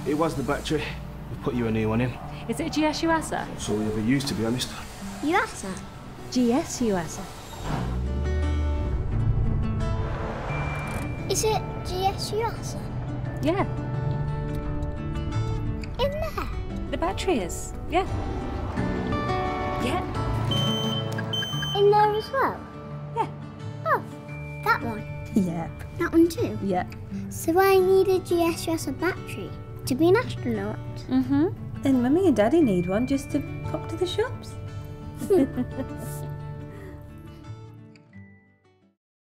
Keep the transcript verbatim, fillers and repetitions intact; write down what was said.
it was the battery. We put you a new one in. Is it a G S Yuasa? That's all we ever used, to be honest. Yuasa? G S Yuasa. Is it G S Yuasa? Yeah. In there? The battery is, yeah. Yeah. In there as well? Yeah. Oh, that one? Yeah. That one too? Yeah. So I need a G S Yuasa battery to be an astronaut? Mm-hmm. And Mummy and Daddy need one just to pop to the shops.